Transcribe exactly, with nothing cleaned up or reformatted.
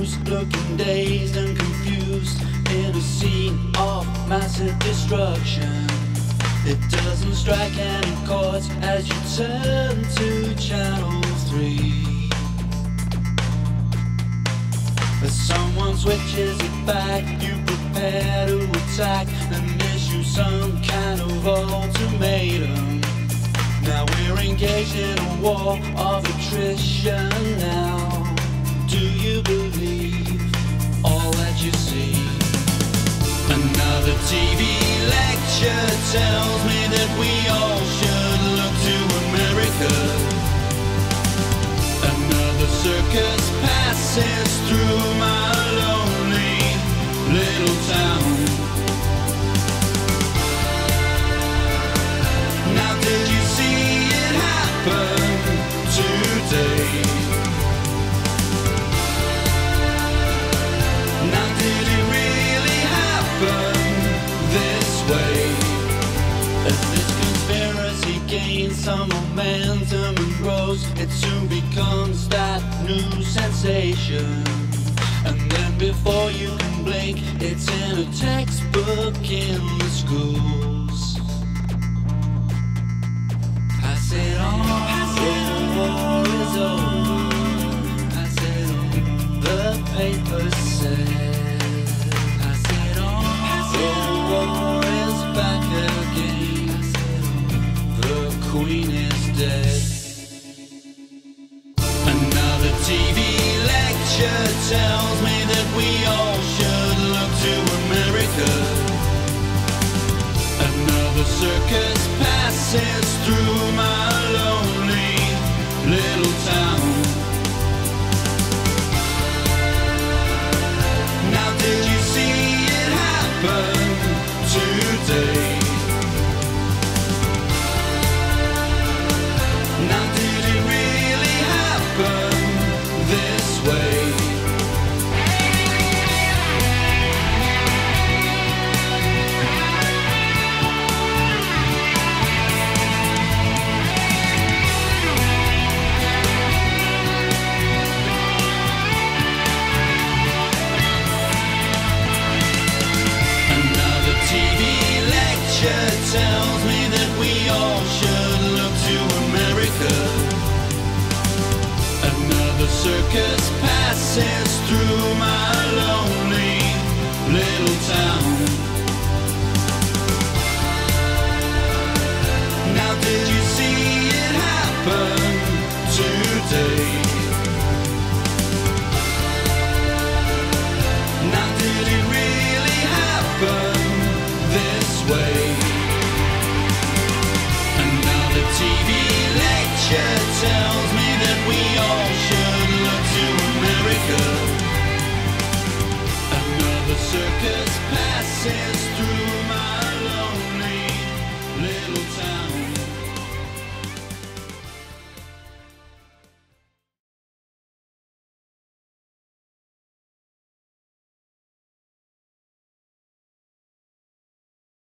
news, looking dazed and confused in a scene of massive destruction. It doesn't strike any chords as you turn to channel three. As someone switches it back, you prepare to attack and issue some kind of ultimatum. Now we're engaged in a war of attrition now. Do you believe all that you see? Another T V lecture tells me that we all should look to America. Another circus passes through my lonely little town. Now did you see it happen today? Now did it really happen this way? As this conspiracy gains some momentum and grows, it soon becomes that new sensation. And then before you can blink, it's in a textbook in the schools. Pass it on, the war is over. Pass it on, the papers say. Pass it on, the war is back again. The Queen is dead. Another T V lecture tells me that we all should look to America. Another circus passes through my lonely little town. Now did you see it happen today? Now did it really happen this way? Another T V lecture tells me that we all should look to America. Another circus passes through my lonely little town.